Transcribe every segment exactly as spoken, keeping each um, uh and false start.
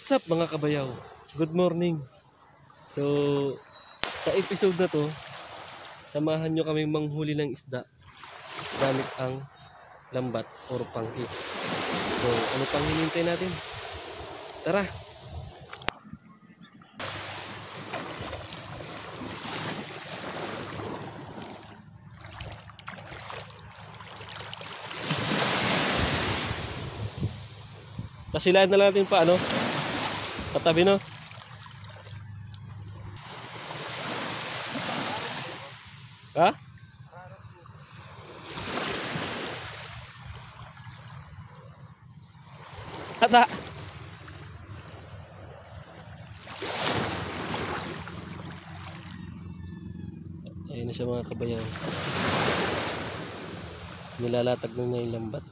What's up mga kabayaw? Good morning. So, sa episode na to, samahan nyo kaming manghuli ng isda gamit ang lambat or pangki. So, ano pang hinintay natin? Tara! Tasilaan na lang natin pa ano? Patabi no? Ha? Ata! Ayun na siya mga kabayan. Nilalatag na niya yung lambat.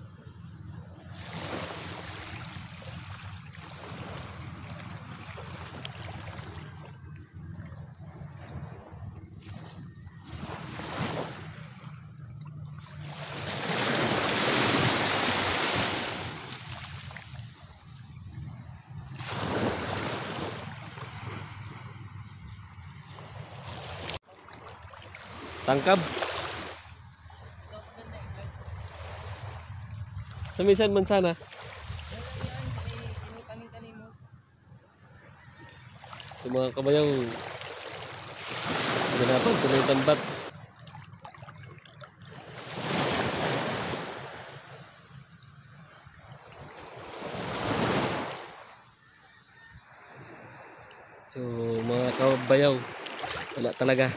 Tangkab. Sa minsan man sana. So mga kabayaw, ginapag ito na yung tambat. So mga kabayaw, wala talaga.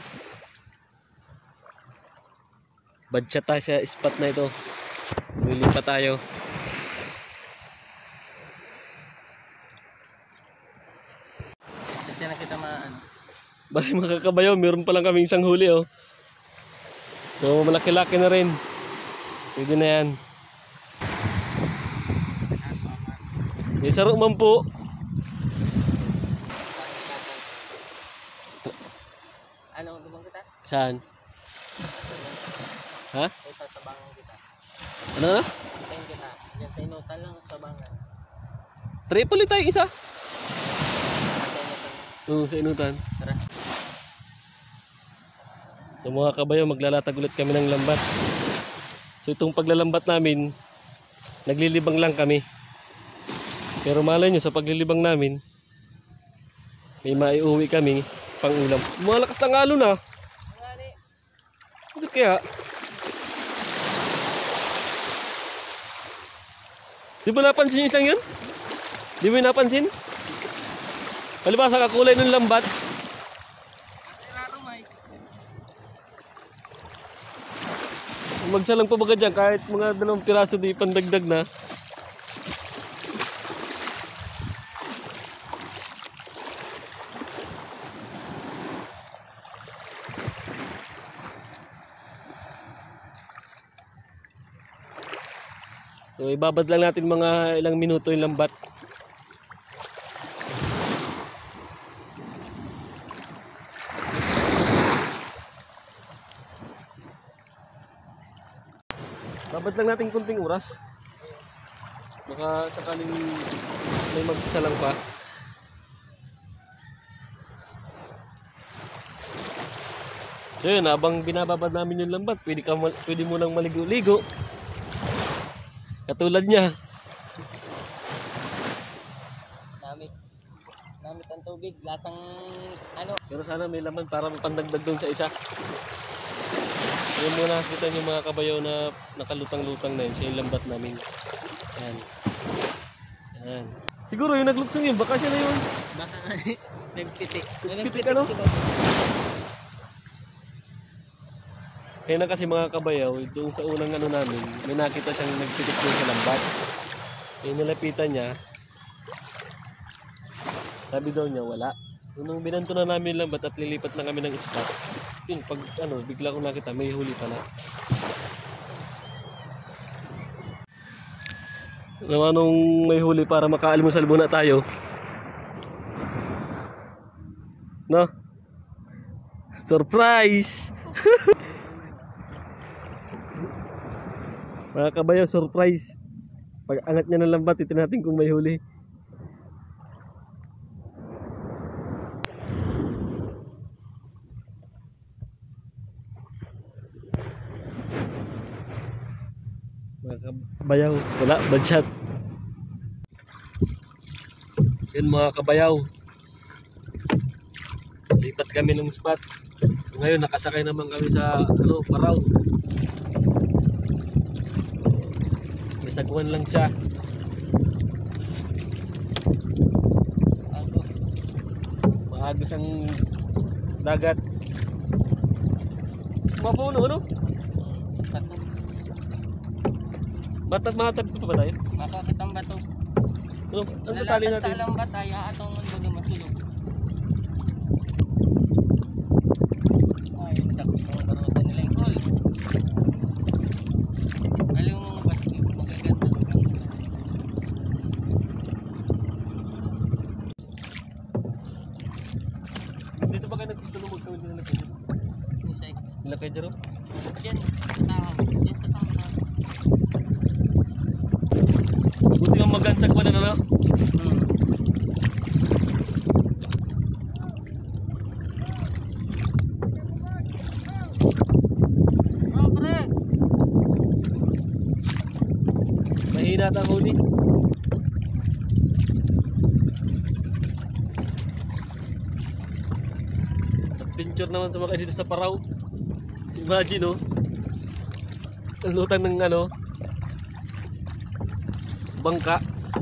Badya tayo sa spot na ito. Lilipat tayo. Badya na kita maan. Bali mga kabayaw, meron pa lang kaming isang huli oh. So malaki-laki na rin. Pwede na yan. May saro man po. Ano, lumang kita? Saan? Ha? Ay, sasabangan kita. Ano na? Hintayin kita. Diyan sa inutan lang, sabangan. Triple tayo isa. Sa inutan. Oo, sa inutan. Tara. So mga kabayo, maglalatag ulit kami ng lambat. So itong paglalambat namin, naglilibang lang kami. Pero malay nyo, sa paglilibang namin, may maiuwi kami pang ulam. Malakas ng alon na. Bakit kaya? Di mo napansin yung isang yun? Di mo napansin? Palibasa ka kulay ng lambat. Asa ilaro, Mike. Magsalang pa baga dyan, kahit mga dalawang piraso di pandagdag na. So ibabad lang natin mga ilang minuto yung lambat. Babad lang natin kunting oras. Baka sakaling may mag-isa lang pa. So yun, habang binababad namin yung lambat, pwede, ka, pwede mo lang maligo-ligo. Katulad niya. Namit. Namit ang tubig. Lasang ano. Pero sana may laman para mapandagdag doon sa isa. Ayun muna, kita nyo mga kabayaw na nakalutang-lutang na yun. Siya yung lambat namin. Yan. Yan. Siguro yung nagluksong yun, baka siya na yun. Baka nga nagpitik. Nagpitik ano? Kaya na kasi mga kabayaw, doon sa unang ano namin, may nakita siyang nagpitik doon sa lambat. Kaya nilapitan niya, sabi daw niya wala. Nung binanto na namin yung lambat at lilipat na kami ng spot, yun, pag ano, bigla ko nakita, may huli pala. Naman nung may huli para makaalmusal muna tayo. No? Surprise! Mga kabayo, surprise. Pag angat niya ng lambat, ito natin kung may huli. kabayaw. Wala, budget. Yan mga kabayaw. Lipat kami ng spot. So, ngayon nakasakay naman kami sa ano, paraw. Isagwan lang siya. Agos. Maagos ang dagat. Mapuno, ano? Bato. Matag matag pa ba tayo? Makakit ang bato. Ano? Ano tali Lalatag natin? ta lang ba tayo atong baga masulog. Ay, takot ang baruta nila yung goal. Alam mo mga basti, magaganda maganda. Dito ba kayo naggusto nung magkawin nila na kayo? Isay. Nila kayo dyan? Diyan, sa tao. Diyan sa tao. Buti yung magansag pa na ano? Hmm. Oh, pre! Mahina ata ang huli. Adventure naman sa mga dito sa Paraw. Imagine oh. Ang lutang ng ano, bangka.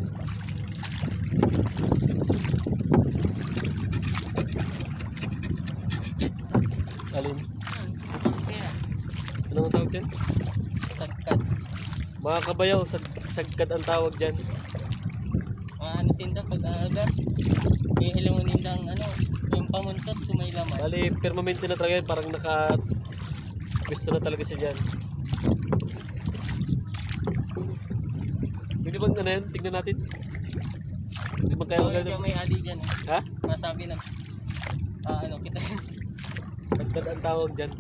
Alin? Kaya, Anong tawag dyan? sagkat. Mga kabayaw, sag sagkad ang tawag dyan. Mga ano sinda pag aga. Ihilungan nindang ano, yung pamuntot sumay laman. Bali, permanente na talaga yan. Parang naka gusto na talaga siya dyan. Pwede bang ano yan? Tignan natin. Hindi ba kaya Oo, maganda? yung may adi dyan. Ha? Masabi na. Ah, ano, kita. Sagkad ang tawag dyan.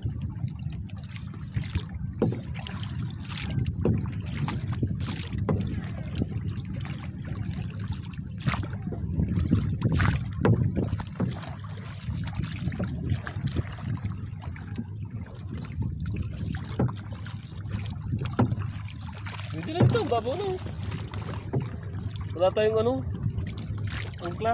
Hindi lang ito, babo no. Wala tayong ano, angkla.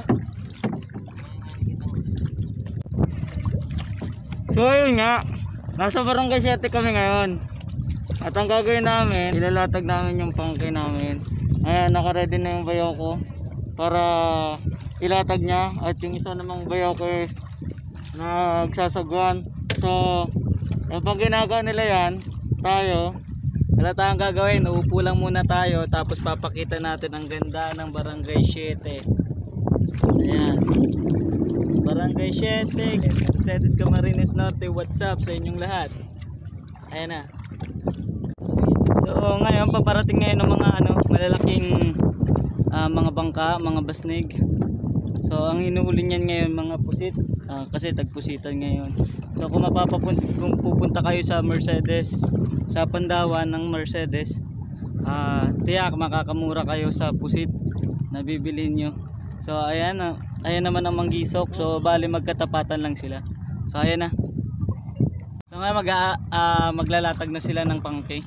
So ayun nga, nasa barangay siyete kami ngayon. At ang gagawin namin, ilalatag namin yung pangkay namin. Ayan, naka-ready na yung bayaw ko para ilatag niya. At yung isa namang bayaw ko is nagsasagwan. So, pag ginagawa nila yan, tayo, wala tayong gagawin, uupo lang muna tayo. Tapos papakita natin ang ganda ng barangay siyete. Ayan, Barangay siyete, Mercedes Camarines Norte, what's up sa inyong lahat? Ayan na. So ngayon, paparating ngayon ng mga ano, malalaking uh, mga bangka, mga basnig. So ang inuuli niyan ngayon mga pusit, uh, kasi tagpusitan ngayon. So kung mapapapunta, kung pupunta kayo sa Mercedes, sa Pandawan ng Mercedes, uh, tiyak makakamura kayo sa pusit na bibili nyo. So ayan na, ayan naman ang manggisok. So bali magkatapatan lang sila. So ayan na. So ngayon mag uh, maglalatag na sila ng pangke.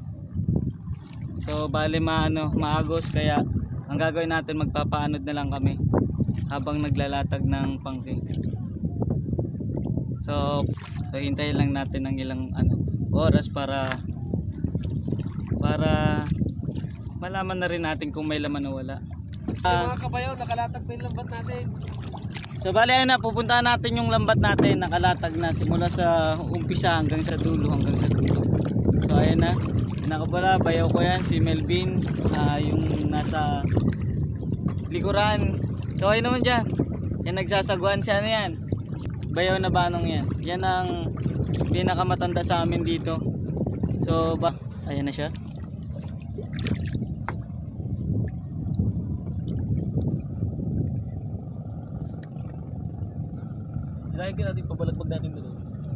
So bali maano, maagos, kaya ang gagawin natin, magpapaanod na lang kami habang naglalatag ng pangke. So so hintayin lang natin ng ilang ano oras para para malaman na rin natin kung may laman o wala. Uh, mga kabayaw, nakalatag pa yung lambat natin. So bali ayun na, pupuntahan natin yung lambat natin, nakalatag na simula sa umpisa hanggang sa dulo, hanggang sa dulo. So ayun na, pinakabala, bayaw ko yan, si Melvin, uh, yung nasa likuran. So ayun naman dyan, yan nagsasagwan siya na yan. Bayaw na banong yan, yan ang pinakamatanda sa amin dito. So ba, ayun na siya. Ilagay natin, pabalagbag natin doon.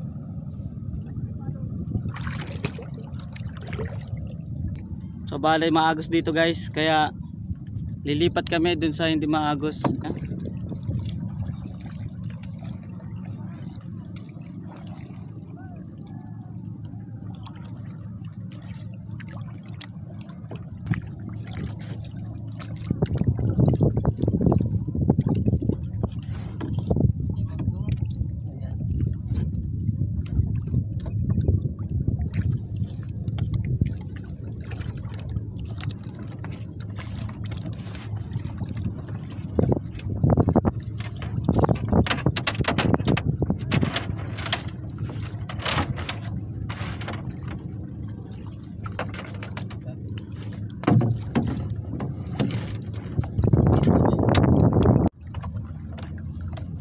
So bale maagos dito guys, kaya lilipat kami dun sa hindi maagos.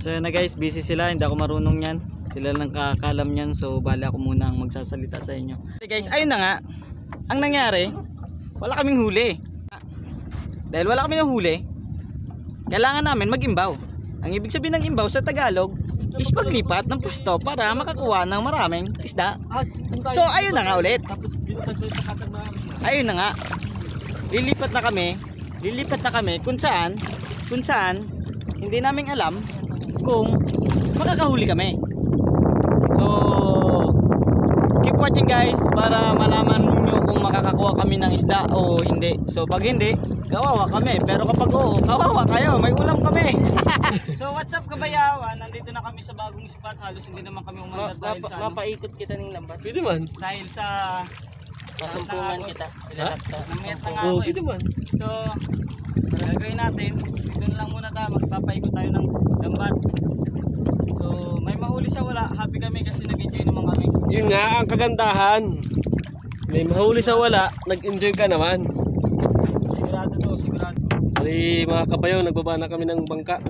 So yun na guys, busy sila, hindi ako marunong yan. Sila lang kakakalam yan, so bali ako muna ang magsasalita sa inyo. Okay guys, ayun na nga. Ang nangyari, wala kaming huli. Dahil wala kaming huli, kailangan namin mag-imbaw. Ang ibig sabihin ng imbaw sa Tagalog is paglipat ng pwesto para makakuha ng maraming isda. So ayun na nga ulit. Ayun na nga. Lilipat na kami. Lilipat na kami kung saan, kung saan hindi namin alam kung makakahuli kami. So keep watching guys para malaman nyo kung makakakuha kami ng isda o hindi. So pag hindi, kawawa kami. Pero kapag oo, kawawa kayo, may ulam kami. So what's up kabayawan? Nandito na kami sa bagong spot. Halos hindi naman kami umandar Ma- dahil mapa- sa ano, mapaikot kita ng lambat. Pwede man. dahil sa Masumpungan kita. Ilalap ka. namiyat na nga Oo, ako eh. pwede man. So gagawin natin, dito na lang muna tayo, magpapaikot tayo ng lambat. So may mahuli sa wala, happy kami kasi nag-enjoy naman kami. Yun nga ang kagandahan. May mahuli sa wala, nag-enjoy ka naman. Sigurado to, sigurado. Bali mga kabayaw, nagbaba na kami ng bangka.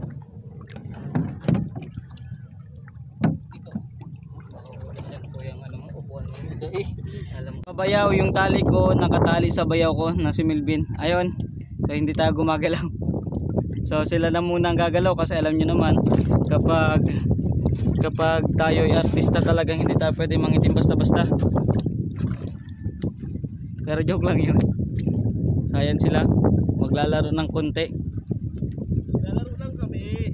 Kabayaw, yung tali ko nakatali sa bayaw ko na si Melvin. Ayun. So hindi tayo gumagalaw. So sila na muna ang gagalaw kasi alam niyo naman kapag kapag tayo ay artista talagang hindi tayo pwede mangitim basta-basta. Pero joke lang 'yun. So ayan sila maglalaro ng konti. Lalaro lang kami.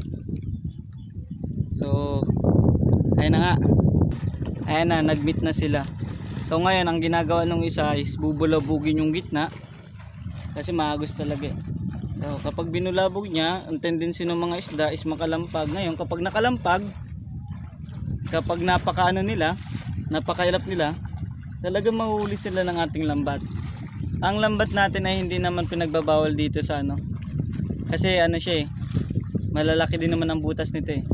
So ayun na nga. Ayan na, nag-meet na sila. So ngayon ang ginagawa ng isa is bubulabugin yung gitna kasi maagos talaga eh. So kapag binulabog niya, ang tendency ng mga isda is makalampag. Ngayon kapag nakalampag, kapag napakaano nila, napakailap nila, talagang mahuli sila ng ating lambat. Ang lambat natin ay hindi naman pinagbabawal dito sa ano. Kasi ano siya eh, malalaki din naman ang butas nito eh.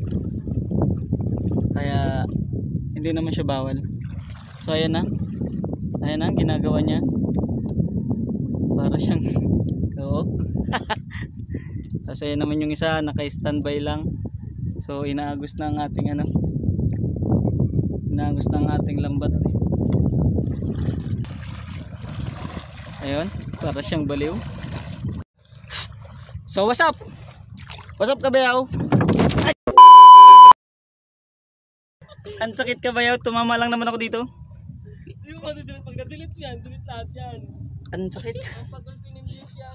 Kaya hindi naman siya bawal. So ayan na. Ayan na ang ginagawa niya. Para siyang oo. Tapos ayan naman yung isa, naka-standby lang. So inaagos na ang ating ano. Inaagos na ang ating lambat. Ayun, para siyang baliw. So what's up? What's up kabayaw? Ang sakit kabayaw, tumama lang naman ako dito. Hindi mo matidelete. Pag na-delete yan, delete lahat yan. Ang sakit. Pag pinililis yan.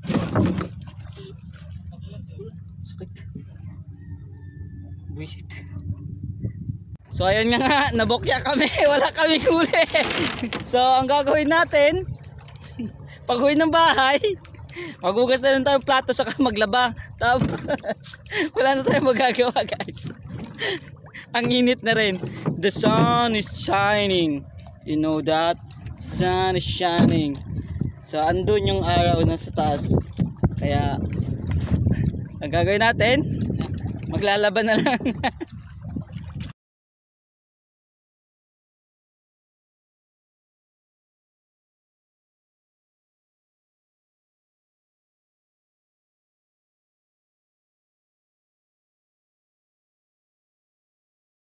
Sakit. Buisit. So ayun nga nga, nabokya kami. Wala kami huli. So ang gagawin natin, pag-uwi ng bahay, maghugas na lang tayo ng plato saka maglaba. Tapos wala na tayong magagawa guys. Ang init na rin. The sun is shining. You know that? Sun is shining. So andun yung araw na sa taas. Kaya ang gagawin natin, maglalaban na lang.